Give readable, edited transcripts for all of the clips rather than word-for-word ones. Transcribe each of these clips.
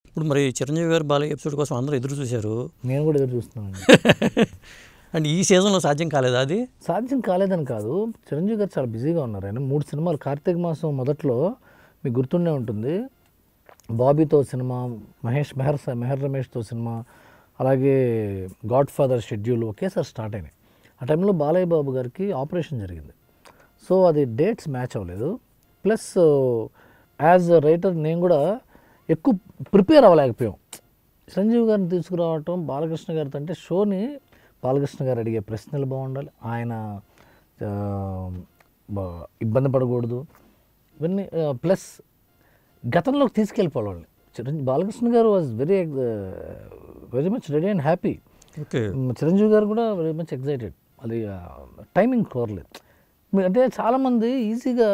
ఇప్పుడు మరి చిరంజీవి గారు బాలయ్య ఎపిసోడ్ కోసం అందరూ ఎదురు చూశారు. నేను కూడా ఎదురు చూస్తున్నాను. అండ్ ఈ సీజన్లో సాధ్యం కాలేదా? అది సాధ్యం కాలేదని కాదు, చిరంజీవి గారు చాలా బిజీగా ఉన్నారు. ఆయన 3 సినిమాలు, కార్తీక మాసం మొదట్లో మీకు గుర్తుండే ఉంటుంది, బాబీతో సినిమా, మెహర్ రమేష్తో సినిమా, అలాగే గాడ్ ఫాదర్ షెడ్యూల్ ఒకేసారి స్టార్ట్ అయినాయి. ఆ టైంలో బాలయ్య బాబు గారికి ఆపరేషన్ జరిగింది. సో అది డేట్స్ మ్యాచ్ అవ్వలేదు. ప్లస్ యాజ్ అ రైటర్ నేను కూడా ఎక్కువ ప్రిపేర్ అవ్వలేకపోయాం. చిరంజీవి గారిని తీసుకురావటం బాలకృష్ణ గారితో అంటే షోని బాలకృష్ణ గారు అడిగే ప్రశ్నలు బాగుండాలి, ఆయన ఇబ్బంది పడకూడదు, ఇవన్నీ ప్లస్ గతంలోకి తీసుకెళ్ళిపోవాలి. Balakrishna garu was very much ready and happy. Chiranjeevi garu కూడా వెరీ మచ్ ఎక్సైటెడ్. అది టైమింగ్ కోరలేదు. అంటే చాలామంది ఈజీగా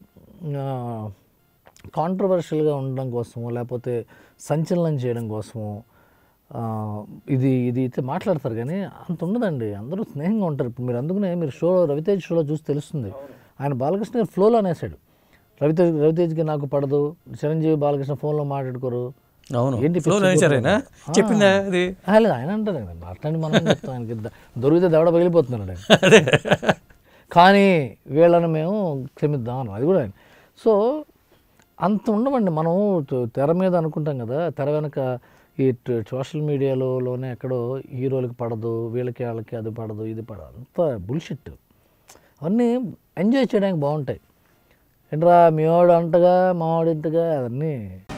కాంట్రవర్షియల్గా ఉండడం కోసమో లేకపోతే సంచలనం చేయడం కోసమో ఇది అయితే మాట్లాడతారు, కానీ అంత ఉండదండి. అందరూ స్నేహంగా ఉంటారు. ఇప్పుడు మీరు అందుకనే మీరు రవితేజ్ షోలో చూసి తెలుస్తుంది, ఆయన బాలకృష్ణ గారు ఫ్లోలో అనేసాడు, రవితేజ్కి నాకు పడదు, చిరంజీవి బాలకృష్ణ ఫోన్లో మాట్లాడుకోరు. అవును, ఏంటి చెప్పిందా? లేదు, ఆయన అంటారు కదా, మాట్లాడి మనం చెప్తాం, ఆయనకి దొరికితే దవడ పగిలిపోతున్నాడు కానీ వీళ్ళని మేము క్షమిద్దాం అన్నాం, అది కూడా ఆయన. సో అంత ఉండమండి. మనం తెర మీద అనుకుంటాం కదా, తెర వెనక ఈ సోషల్ మీడియాలోనే ఎక్కడో హీరోలకి పడదు, వాళ్ళకి అది పడదు, ఇది పడదు, అంత బుల్షిట్. అవన్నీ ఎంజాయ్ చేయడానికి బాగుంటాయి. ఏంట్రా మీ వాడు అంటగా మా వాడు ఇంతగా, అవన్నీ